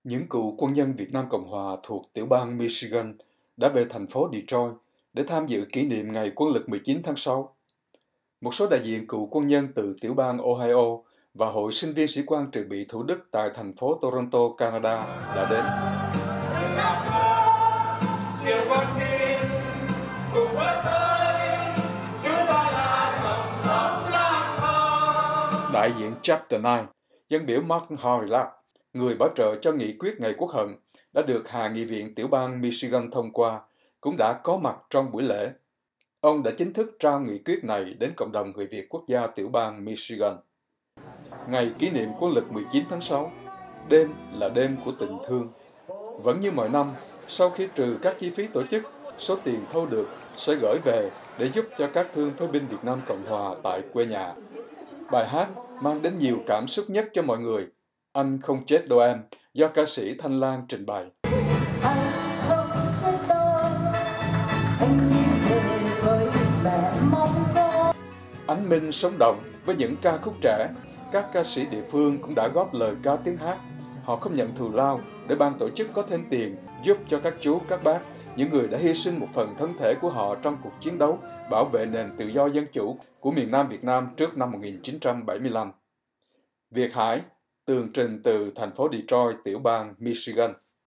Những cựu quân nhân Việt Nam Cộng Hòa thuộc tiểu bang Michigan đã về thành phố Detroit để tham dự kỷ niệm Ngày Quân lực 19 tháng 6. Một số đại diện cựu quân nhân từ tiểu bang Ohio và Hội sinh viên sĩ quan dự bị Thủ Đức tại thành phố Toronto, Canada đã đến. Đại diện Chapter 9, dân biểu Martin Horilac, người bảo trợ cho nghị quyết Ngày Quốc hận, đã được Hạ nghị viện tiểu bang Michigan thông qua, cũng đã có mặt trong buổi lễ. Ông đã chính thức trao nghị quyết này đến cộng đồng người Việt quốc gia tiểu bang Michigan. Ngày kỷ niệm Quân lực 19 tháng 6, đêm là đêm của tình thương. Vẫn như mọi năm, sau khi trừ các chi phí tổ chức, số tiền thu được sẽ gửi về để giúp cho các thương phế binh Việt Nam Cộng Hòa tại quê nhà. Bài hát mang đến nhiều cảm xúc nhất cho mọi người, Anh không chết đâu em, do ca sĩ Thanh Lan trình bày. Anh không chết đâu, anh chỉ về với mẹ mong con. Ánh Minh sống động với những ca khúc trẻ, các ca sĩ địa phương cũng đã góp lời ca tiếng hát. Họ không nhận thù lao để ban tổ chức có thêm tiền giúp cho các chú, các bác, những người đã hy sinh một phần thân thể của họ trong cuộc chiến đấu bảo vệ nền tự do dân chủ của miền Nam Việt Nam trước năm 1975. Việt Hải, tường trình từ thành phố Detroit, tiểu bang Michigan.